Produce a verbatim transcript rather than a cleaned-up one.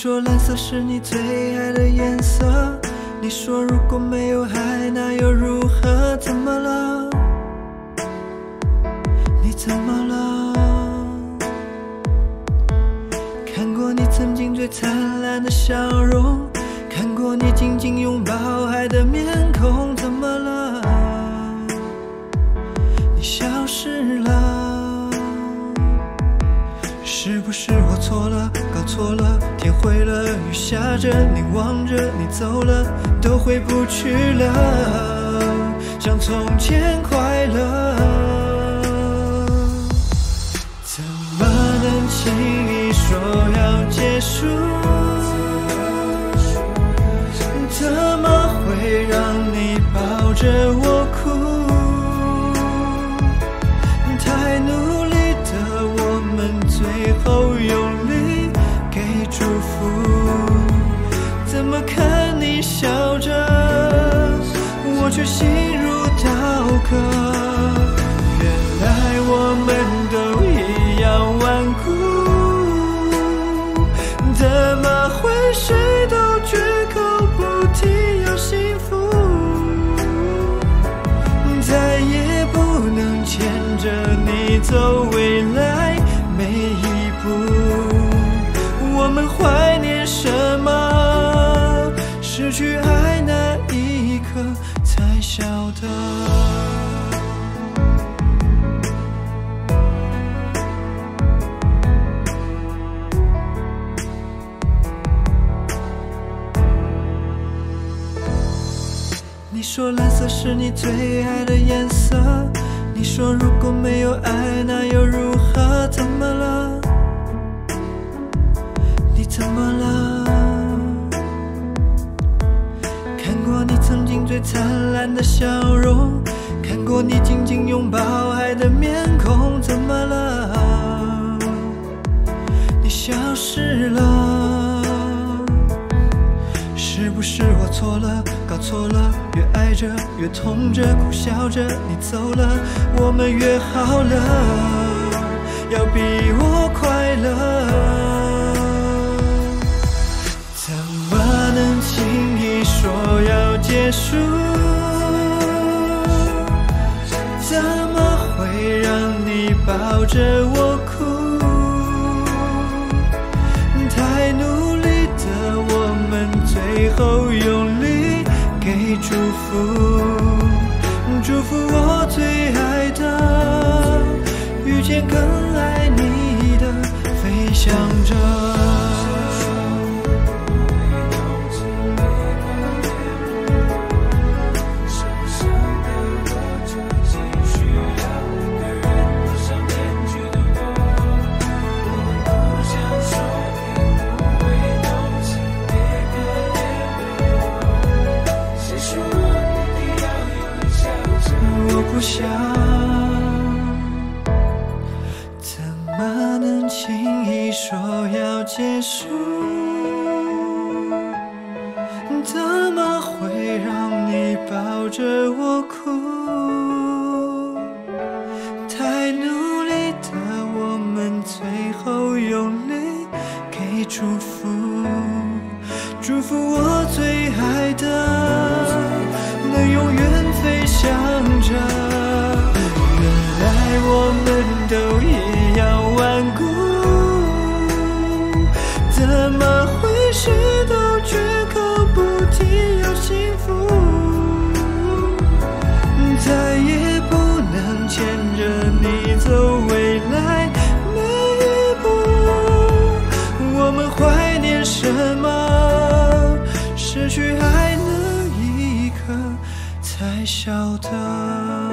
说蓝色是你最爱的颜色，你说如果没有爱那又如何？怎么了？你怎么了？看过你曾经最灿烂的笑容，看过你紧紧拥抱爱的面孔，怎么了？你消失了。是不是我错了，搞错了，天灰了，雨下着，你望着，你走了，都回不去了，像从前快乐。怎么能轻易说要结束？怎么会让你抱着我哭？太努力的我们，最后用力给祝福。怎么看你笑着，我却心如刀割。原来我们都一样顽固，怎么会谁都绝口不提要幸福？再也不能牵着你走未来每一步。我们怀念什么？失去爱那一刻才晓得。你说蓝色是你最爱的颜色，你说如果没有爱那又如何？怎么了？你怎么了？看过你曾经最灿烂的笑容，看过你紧紧拥抱爱的面孔，怎么了？你消失了。是不是我错了，搞错了，越爱着越痛着，苦笑着你走了，我们约好了要比我快乐。怎么能轻易说要结束？怎么会让你抱着我哭？太努力的我们，最后用力给祝福。祝福我最爱的，遇见更爱你的，飞翔着。不想，怎么能轻易说要结束？怎么会让你抱着我哭？太努力的我们，最后用力给祝福。祝福我最爱的，能永远飞翔着。原来我们都一样顽固，怎么会谁都绝口不提要幸福？再也不能牵着你走未来每一步。我们怀念什么？失去爱那一刻才晓得。